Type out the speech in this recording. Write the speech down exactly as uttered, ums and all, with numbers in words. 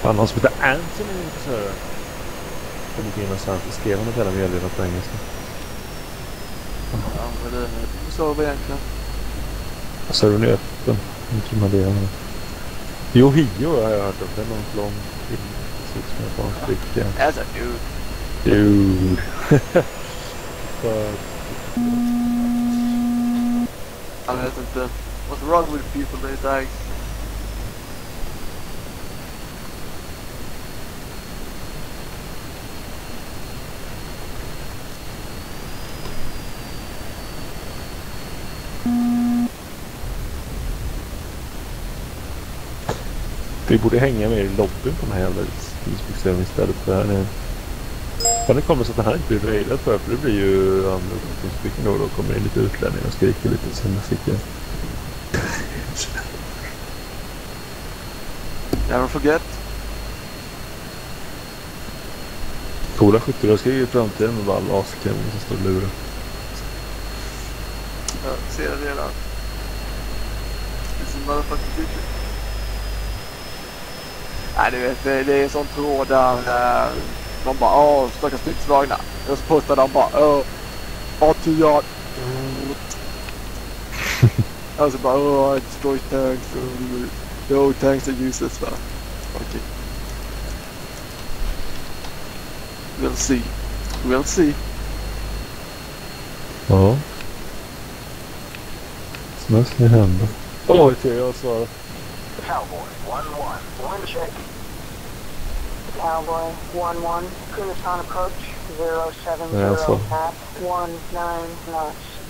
Fan, någon som heter Anthony är intresserad. Det ligger någonstans. Det skrev han ett hela meddelande på engelska. Ja, men det så var egentligen. Servern är öppen. Inte de här delarna. Jo, Hio har jag hört om. Det är någon lång film. Det ser ut som en barnflicka. Alltså, dude. Dude. För... Jag vet inte. What's wrong with people these days? Vi borde hänga med i lobbyn på den här jävla isbyggsövningen istället för här nere. Fan, det kommer så att den här inte blir raidad för, för det blir ju andra stycken då. Då kommer det lite utlänningar och skriker lite sen jag fick jag. Never forget. Coola skyttar, jag ska ju i framtiden med bara laserklämmor som står och lurar. Jag ser det redan. This is motherfucking future. Nej, du vet, det, det är en sån tråd där äh, de bara, åh, stackars stridsvagnar. Och så postar de bara, åh, A tio. Och så bara, åh, destroy tanks. No, tanks are useless, va? Okej. Okay. We'll see. We'll see. Ja. Snart ska det hända. Oj, till jag svarar. Cowboy, one one, one check. Cowboy, one one, cruise on approach, zero seven Yeah, zero so- at one nine knots.